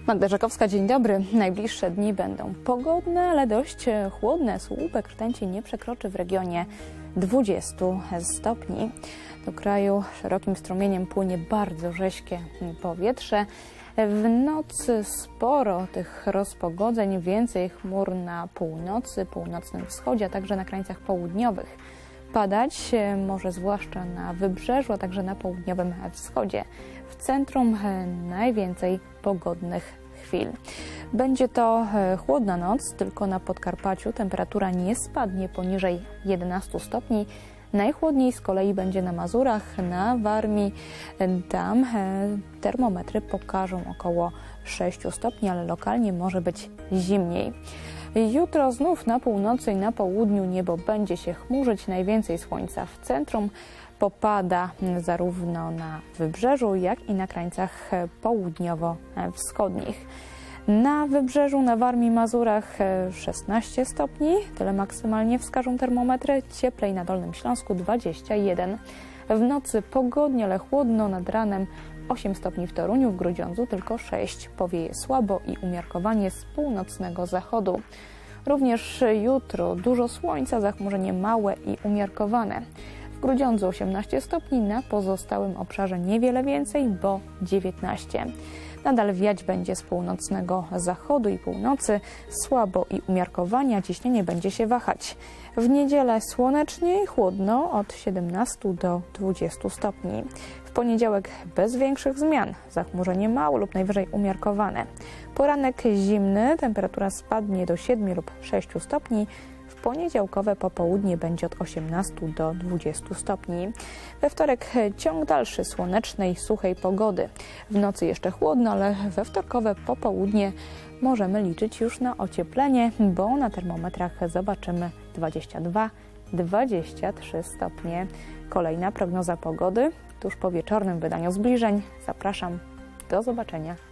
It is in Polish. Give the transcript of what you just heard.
Magda Rzekowska, dzień dobry. Najbliższe dni będą pogodne, ale dość chłodne. Słupek rtęci nie przekroczy w regionie 20 stopni. Do kraju szerokim strumieniem płynie bardzo rześkie powietrze. W nocy sporo tych rozpogodzeń, więcej chmur na północy, północnym wschodzie, a także na krańcach południowych. Padać może zwłaszcza na wybrzeżu, a także na południowym wschodzie. W centrum najwięcej pogodnych chwil. Będzie to chłodna noc, tylko na Podkarpaciu temperatura nie spadnie poniżej 11 stopni. Najchłodniej z kolei będzie na Mazurach, na Warmii. Tam termometry pokażą około 6 stopni, ale lokalnie może być zimniej. Jutro znów na północy i na południu niebo będzie się chmurzyć. Najwięcej słońca w centrum. Popada zarówno na wybrzeżu, jak i na krańcach południowo-wschodnich. Na wybrzeżu, na Warmii, Mazurach 16 stopni, tyle maksymalnie wskażą termometry, cieplej na Dolnym Śląsku 21. W nocy pogodnie, ale chłodno, nad ranem 8 stopni w Toruniu, w Grudziądzu tylko 6. Powieje słabo i umiarkowanie z północnego zachodu. Również jutro dużo słońca, zachmurzenie małe i umiarkowane. W Grudziądzu 18 stopni, na pozostałym obszarze niewiele więcej, bo 19. Nadal wiać będzie z północnego zachodu i północy, słabo i umiarkowanie, a ciśnienie będzie się wahać. W niedzielę słonecznie i chłodno od 17 do 20 stopni. W poniedziałek bez większych zmian, zachmurzenie małe lub najwyżej umiarkowane. Poranek zimny, temperatura spadnie do 7 lub 6 stopni. W poniedziałkowe popołudnie będzie od 18 do 20 stopni. We wtorek ciąg dalszy słonecznej, suchej pogody. W nocy jeszcze chłodno, ale we wtorkowe popołudnie możemy liczyć już na ocieplenie, bo na termometrach zobaczymy 22-23 stopnie. Kolejna prognoza pogody tuż po wieczornym wydaniu zbliżeń. Zapraszam. Do zobaczenia.